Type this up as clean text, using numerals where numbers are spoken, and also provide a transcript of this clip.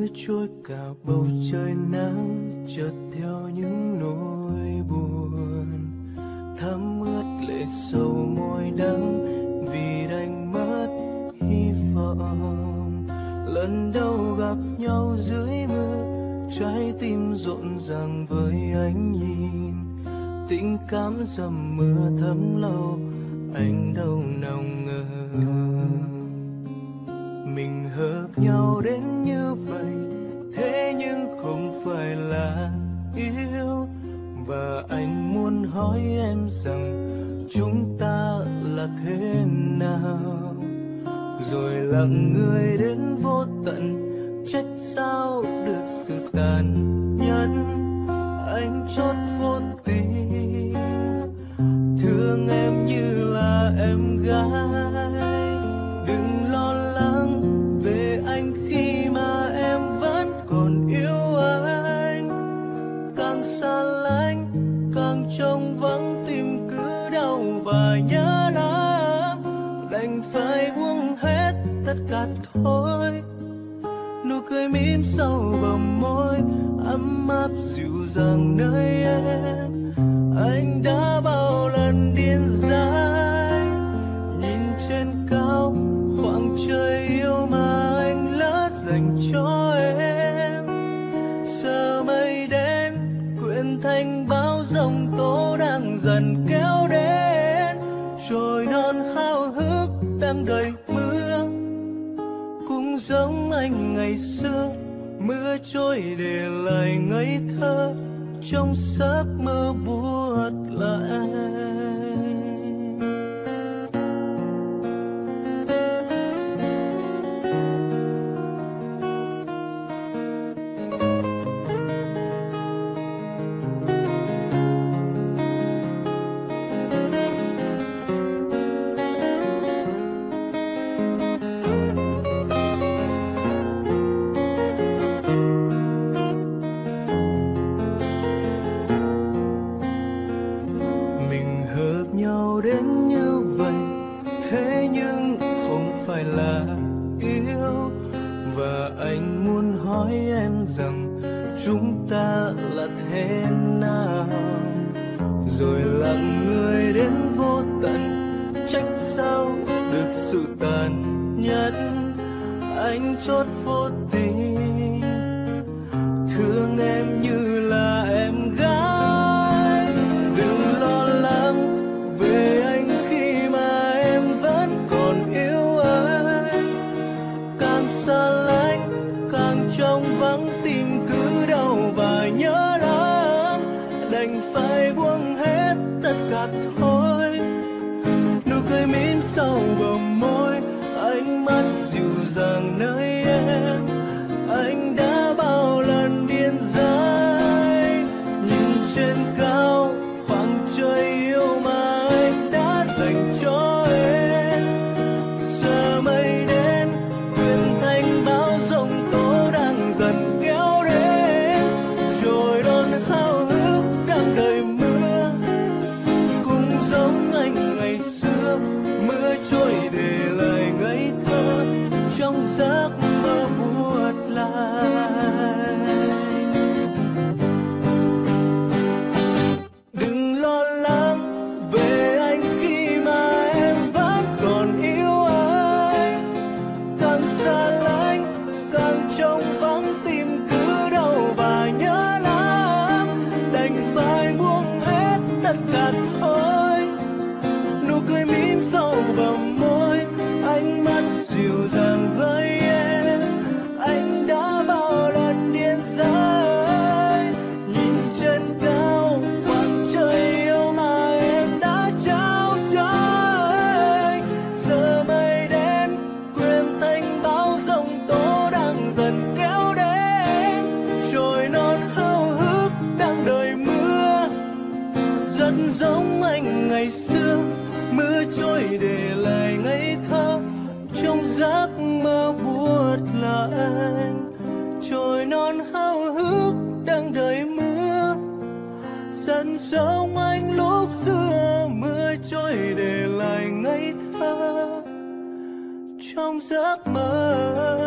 mưa trôi cả bầu trời nắng, chợt theo những nỗi buồn thấm ướt lệ sầu môi đắng, vì đành mất hy vọng. Lần đầu gặp nhau dưới mưa, trái tim rộn ràng với ánh nhìn, tình cảm dầm mưa thấm lâu, anh đâu nào ngờ mình hợp nhau đến như vậy. Thế nhưng không phải là yêu, và anh muốn hỏi em rằng chúng ta là thế nào. Rồi lặng người đến vô tận, trách sao được sự tàn nhẫn, anh chót vô tình thương em như là em gái. Đừng lo lắng về anh khi mà em vẫn còn yêu anh, càng xa lánh càng trông vắng, tim cứ đau và nhớ lắm, đành phải buông hết tất cả thôi. Nụ cười mím sau bờ môi ấm áp dịu dàng nơi em, anh đã bao lần điên dại nhìn trên cao khoảng trời yêu mà anh lỡ dành cho em. Giờ mây đến quyện thành bão giông tố đang dần kéo đến, trồi non háo hức đang đầy mưa, cũng giống anh ngày xưa. Mưa trôi để lại ngây thơ trong giấc mơ buốt lạnh. Đến như vậy, thế nhưng không phải là yêu, và anh muốn hỏi em rằng chúng ta là thế nào. Rồi lặng người đến vô tận, trách sao được sự tàn nhẫn, anh chót vô tình thương em như là em gái. Đừng lo lắng về anh khi mà em vẫn còn yêu anh, càng xa lánh càng trong vắng, tim cứ đau và nhớ lắm, đành phải buông hết tất cả thôi. Nụ cười mím sau bờ môi, ánh mắt dịu dàng nơi em, anh đã bao lần điên dại nhìn trên cao khoảng trời yêu mà anh đã dành cho em. Giờ mây đến quyện thành bão giông tố đang dần kéo đến, rồi đón háo hức đang đợi mưa, cũng giống anh ngày xưa. Mưa trôi để lại ngây thơ trong giấc mơ buốt lạnh. Đừng lo lắng về anh khi mà em vẫn còn yêu anh, càng xa lánh càng trông vắng, tim cứ đau và nhớ lắm, đành phải buông hết tất cả thôi. Nụ cười mím sau bờ môi, ánh mắt dịu dàng với em, anh đã bao lần điên dại nhìn trên cao khoảng trời yêu mà em đã trao cho anh. Giờ mây đến quyện thành bão giông tố đang dần kéo đến, trồi non háo hức đang đợi mưa, rất giống anh ngày xưa. Mưa trôi để lại ngây thơ trong giấc mơ buốt lạnh, trồi non háo hức đang đợi mưa, dần giống anh lúc xưa. Mưa trôi để lại ngây thơ trong giấc mơ